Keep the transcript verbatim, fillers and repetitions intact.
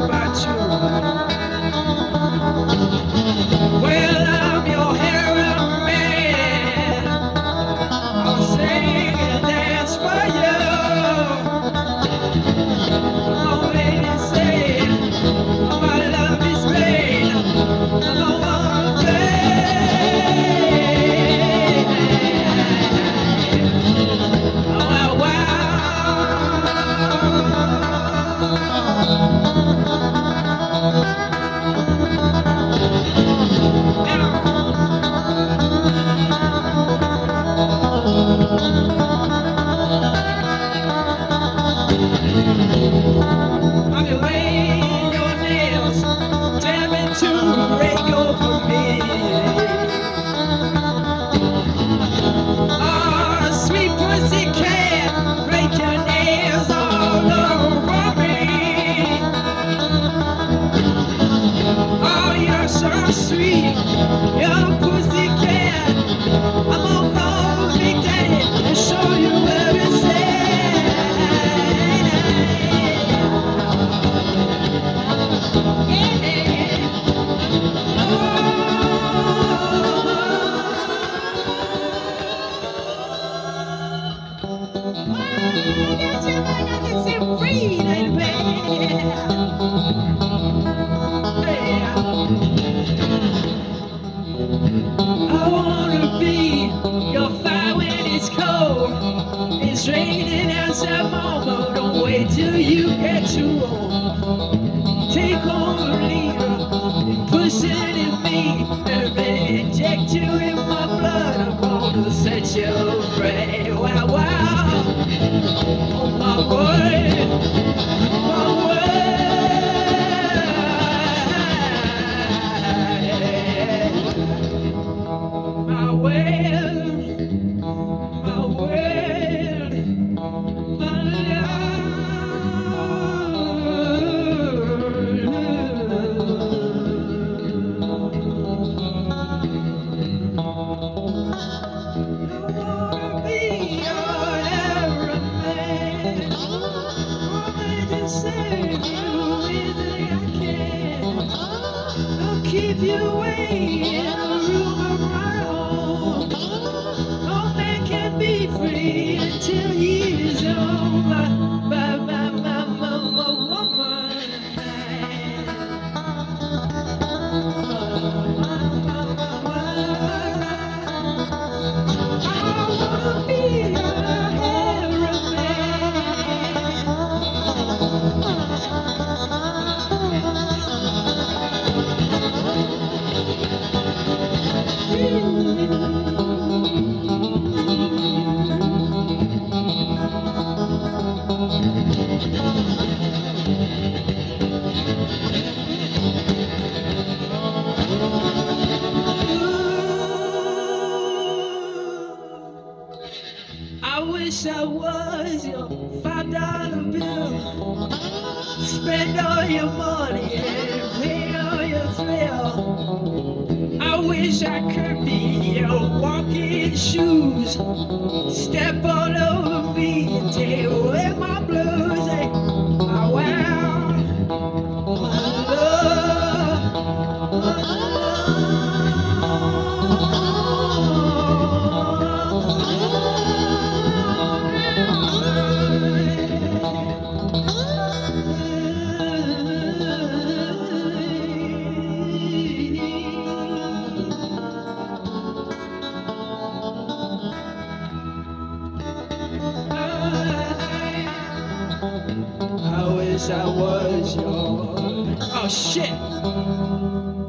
about you. Well, I'm your hero man. I'll sing and dance for you. Oh, lady, say my love is vain. I'm a one thing. Oh, wow. I'm your laying your nails, damn it to break over me. Oh, sweet pussy cat, break your nails all over me. Oh, you're so sweet, young pussy cat. I'm gonna follow Big Daddy and show you where it's at. I wanna be your fire when it's cold. It's raining outside, mama. Don't wait till you get too old. Take home a leader and push it in me, and then inject you in my blood. I'm gonna set you free. Wow, wow. Oh, my word. My word. My world, my world, my I wanna be your everyman. Wanna just save you anything I can. I'll keep you away in a room of my own. No man can be free until he is owned by, by, by, by, by, by woman. I wanna be your I wish I was your five dollar bill. Spend all your money and pay all your thrill. I wish I could be your walking shoes. Step all over me and take away my blues. Hey, oh, wow, my love, my love. I wish I was yours. Oh shit!